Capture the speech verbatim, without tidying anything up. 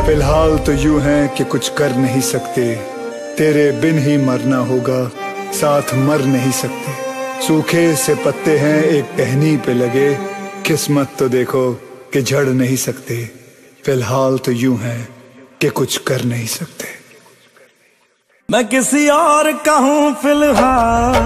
फिलहाल तो यूं है कि कुछ कर नहीं सकते, तेरे बिन ही मरना होगा, साथ मर नहीं सकते। सूखे से पत्ते हैं एक टहनी पे लगे, किस्मत तो देखो कि झड़ नहीं सकते। फिलहाल तो यूं है कि कुछ कर नहीं सकते। मैं किसी और का हूं फिलहाल,